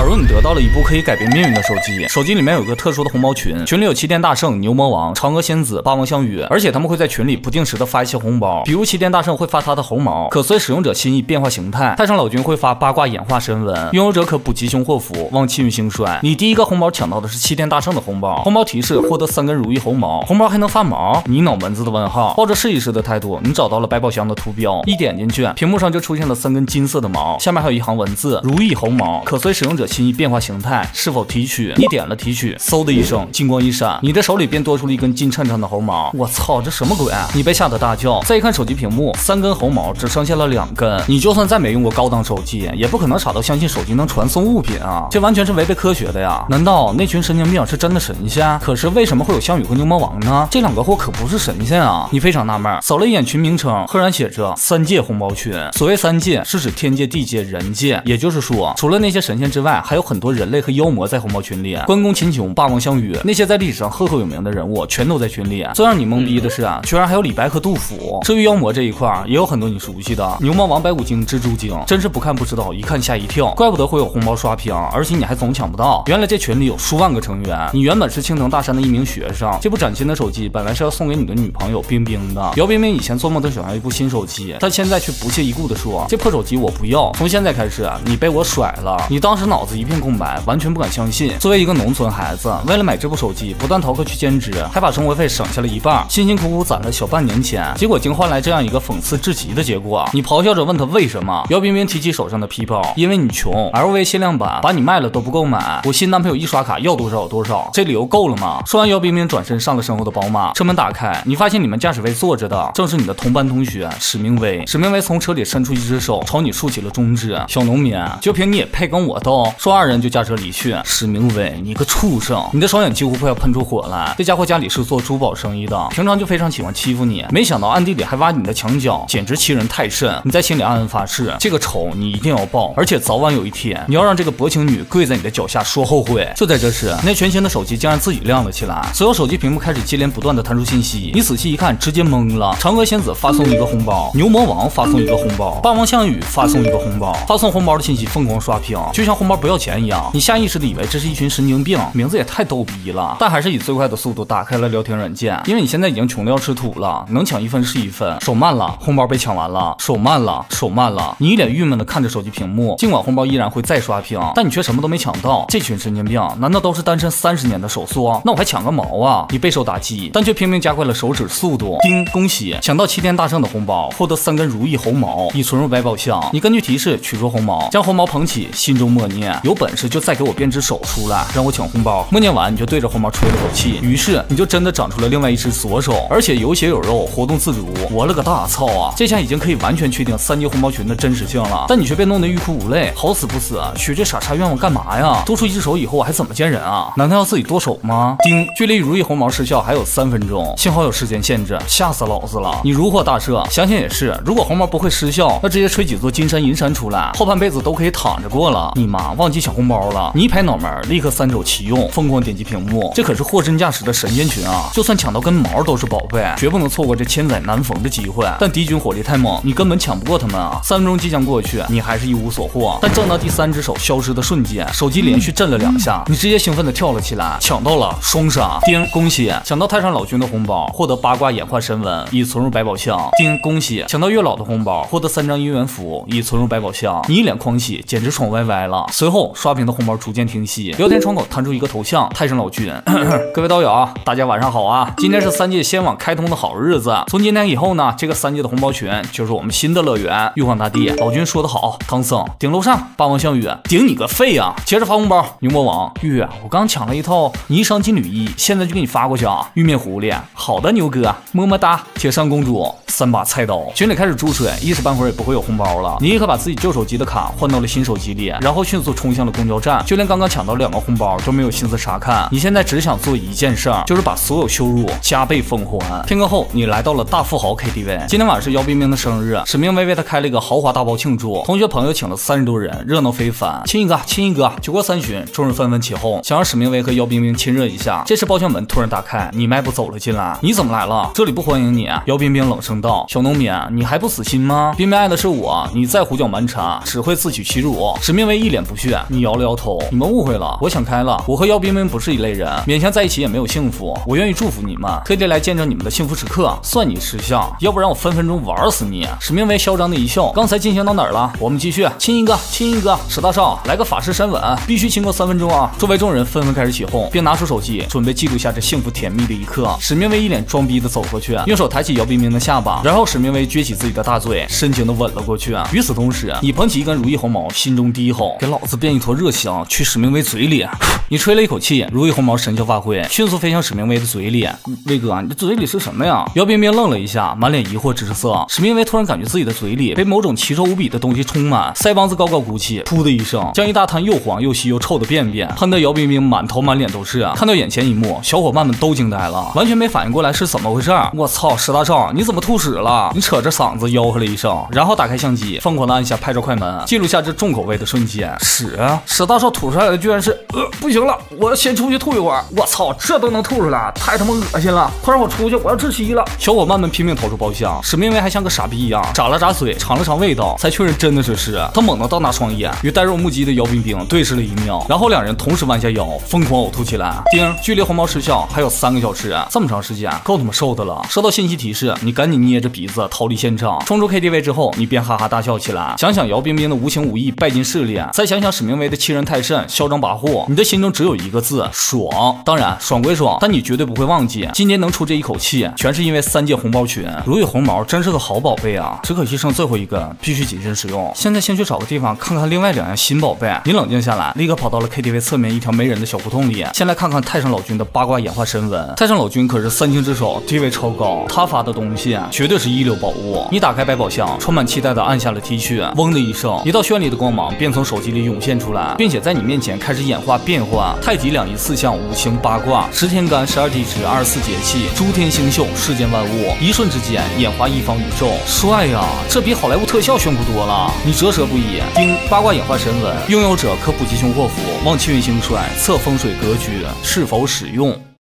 如你得到了一部可以改变命运的手机，手机里面有一个特殊的红包群，群里有齐天大圣、牛魔王、嫦娥仙子、霸王项羽，而且他们会在群里不定时的发一些红包，比如齐天大圣会发他的猴毛，可随使用者心意变化形态；太上老君会发八卦演化神文，拥有者可补吉凶祸福，旺气运兴衰。你第一个红包抢到的是齐天大圣的红包，红包提示获得3根如意猴毛，红包还能发毛？你脑门子的问号！抱着试一试的态度，你找到了百宝箱的图标，一点进去，屏幕上就出现了3根金色的毛，下面还有一行文字：如意猴毛，可随使用者心意变化形态，是否提取？你点了提取，嗖的一声，金光一闪，你的手里便多出了一根金灿灿的猴毛。我操，这什么鬼？你被吓得大叫。再一看手机屏幕，3根猴毛只剩下了2根。你就算再没用过高档手机，也不可能傻到相信手机能传送物品啊！这完全是违背科学的呀！难道那群神经病是真的神仙？可是为什么会有项羽和牛魔王呢？这2个货可不是神仙啊！你非常纳闷，扫了一眼群名称，赫然写着3界红包群。所谓3界，是指天界、地界、人界，也就是说，除了那些神仙之外，还有很多人类和妖魔在红包群里。关公、秦琼、霸王项羽，那些在历史上赫赫有名的人物，全都在群里。最让你懵逼的是啊，居然还有李白和杜甫。至于妖魔这一块，也有很多你熟悉的牛魔王、白骨精、蜘蛛精，真是不看不知道，一看吓一跳。怪不得会有红包刷屏，而且你还总抢不到。原来这群里有数万个成员。你原本是青藤大山的一名学生，这部崭新的手机本来是要送给你的女朋友冰冰的。姚冰冰以前做梦都想要一部新手机，但现在却不屑一顾的说：“这破手机我不要。”从现在开始，你被我甩了。你当时脑子一片空白，完全不敢相信。作为一个农村孩子，为了买这部手机，不但逃课去兼职，还把生活费省下了一半，辛辛苦苦攒了小半年钱，结果竟换来这样一个讽刺至极的结果。你咆哮着问他为什么？姚冰冰提起手上的皮包，因为你穷 ，LV 限量版，把你卖了都不够买。我新男朋友一刷卡要多少有多少，这理由够了吗？说完，姚冰冰转身上了身后的宝马，车门打开，你发现你们驾驶位坐着的正是你的同班同学史明威。史明威从车里伸出一只手，朝你竖起了中指。小农民，就凭你也配跟我斗？说2人就驾车离去。史明威，你个畜生！你的双眼几乎快要喷出火来。这家伙家里是做珠宝生意的，平常就非常喜欢欺负你，没想到暗地里还挖你的墙角，简直欺人太甚。你在心里暗暗发誓，这个仇你一定要报，而且早晚有一天，你要让这个薄情女跪在你的脚下说后悔。就在这时，那全新的手机竟然自己亮了起来，所有手机屏幕开始接连不断的弹出信息。你仔细一看，直接懵了。嫦娥仙子发送一个红包，牛魔王发送一个红包，霸王项羽发送一个红包，发送红包的信息疯狂刷屏，就像红包不要钱一样。你下意识的以为这是一群神经病，名字也太逗逼了，但还是以最快的速度打开了聊天软件，因为你现在已经穷得要吃土了，能抢1分是1分。手慢了，红包被抢完了；手慢了，手慢了。你一脸郁闷的看着手机屏幕，尽管红包依然会再刷屏，但你却什么都没抢到。这群神经病难道都是单身30年的手速？那我还抢个毛啊！你备受打击，但却拼命加快了手指速度。叮，恭喜抢到齐天大圣的红包，获得3根如意猴毛，已存入百宝箱。你根据提示取出红毛，将红毛捧起，心中默念：有本事就再给我编只手出来，让我抢红包。默念完，你就对着红毛吹了口气，于是你就真的长出了另外一只左手，而且有血有肉，活动自如。我了个大操啊！这下已经可以完全确定3界红包群的真实性了，但你却被弄得欲哭无泪。好死不死，许这傻叉愿望干嘛呀？多出一只手以后我还怎么见人啊？难道要自己剁手吗？叮，距离如意红毛失效还有3分钟，幸好有时间限制，吓死老子了！你如获大赦。想想也是，如果红毛不会失效，那直接吹几座金山银山出来，后半辈子都可以躺着过了。你妈忘记抢红包了！你一拍脑门，立刻3肘齐用，疯狂点击屏幕。这可是货真价实的神仙群啊！就算抢到根毛都是宝贝，绝不能错过这千载难逢的机会。但敌军火力太猛，你根本抢不过他们啊！3分钟即将过去，你还是一无所获。但正当第3只手消失的瞬间，手机连续震了2下，你直接兴奋的跳了起来，抢到了双杀！叮，恭喜抢到太上老君的红包，获得八卦演化神文，已存入百宝箱。叮，恭喜抢到月老的红包，获得3张姻缘符，已存入百宝箱。你一脸狂喜，简直爽歪歪了。随后刷屏的红包逐渐停息，聊天窗口弹出一个头像，太上老君。各位道友，大家晚上好啊！今天是3界仙网开通的好日子，从今天以后呢，这个3界的红包群就是我们新的乐园。玉皇大帝，老君说得好，唐僧顶楼上，霸王项羽顶你个肺啊！接着发红包，牛魔王玉，我刚抢了一套霓裳金缕衣，现在就给你发过去啊！玉面狐狸，好的牛哥，么么哒！铁扇公主3把菜刀，群里开始注水，一时半会儿也不会有红包了。你立刻把自己旧手机的卡换到了新手机里，然后迅速冲向了公交站，就连刚刚抢到2个红包都没有心思查看。你现在只想做一件事儿，就是把所有羞辱加倍奉还。片刻后，你来到了大富豪 KTV， 今天晚上是姚冰冰的生日，史明威为他开了一个豪华大包庆祝，同学朋友请了30多人，热闹非凡。亲一个，亲一个。酒过3巡，众人纷纷起哄，想让史明威和姚冰冰亲热一下。这时包厢门突然打开，你迈步走了进来。你怎么来了？这里不欢迎你。姚冰冰冷声道：“小农民，你还不死心吗？冰冰爱的是我，你再胡搅蛮缠，只会自取其辱。”史明威一脸不屑， 你摇了摇头，你们误会了，我想开了，我和姚冰冰不是一类人，勉强在一起也没有幸福，我愿意祝福你们，特地来见证你们的幸福时刻，算你识相，要不然我分分钟玩死你。史明威嚣张的一笑，刚才进行到哪儿了？我们继续，亲一个，亲一个，史大少来个法式山吻，必须亲够3分钟啊！周围众人纷纷开始起哄，并拿出手机准备记录下这幸福甜蜜的一刻。史明威一脸装逼的走过去，用手抬起姚冰冰的下巴，然后史明威撅起自己的大嘴，深情的吻了过去。与此同时，你捧起一根如意红毛，心中低吼：给老子变一坨热香去史明威嘴里！你吹了一口气，如意红毛神效发挥，迅速飞向史明威的嘴里。威哥，你的嘴里是什么呀？姚冰冰愣了一下，满脸疑惑之色。史明威突然感觉自己的嘴里被某种奇臭无比的东西充满，腮帮子高高鼓起，噗的一声，将一大滩又黄又稀又臭的便便喷得姚冰冰满头满脸都是。看到眼前一幕，小伙伴们都惊呆了，完全没反应过来是怎么回事。我操，史大少，你怎么吐屎了？你扯着嗓子吆喝了一声，然后打开相机，疯狂的按下拍照快门，记录下这重口味的瞬间。史大少吐出来的居然是不行了，我要先出去吐一会儿。我操，这都能吐出来，太他妈恶心了！快让我出去，我要窒息了！小伙伴们拼命逃出包厢，史明威还像个傻逼一样眨了眨嘴，尝了尝味道，才确认真的是屎。他猛地瞪大双眼，与呆若木鸡的姚冰冰对视了1秒，然后两人同时弯下腰，疯狂呕吐起来。丁，距离红毛失效还有3个小时，这么长时间，够他妈受的了。收到信息提示，你赶紧捏着鼻子逃离现场。冲出 KTV 之后，你便哈哈大笑起来。想想姚冰冰的无情无义拜金势力，再想想史明威的欺人太甚、嚣张跋扈，你的心中只有一个字：爽。当然，爽归爽，但你绝对不会忘记，今年能出这一口气，全是因为3件红包群。如意红毛真是个好宝贝啊，只可惜剩最后一个，必须谨慎使用。现在先去找个地方看看另外2样新宝贝。你冷静下来，立刻跑到了 KTV 侧面一条没人的小胡同里，先来看看太上老君的八卦演化神文。太上老君可是3清之首，地位超高，他发的东西绝对是一流宝物。你打开百宝箱，充满期待的按下了 T 恤，嗡的一声，一道绚丽的光芒便从手机里涌现出来，并且在你面前开始演化变化。太极两仪4象5行八卦10天干12地支24节气诸天星宿世间万物，一瞬之间演化一方宇宙。帅呀，这比好莱坞特效炫酷多了，你啧舌不已。丁，八卦演化神文，拥有者可补吉凶祸福，望气运兴衰，测风水格局，是否使用？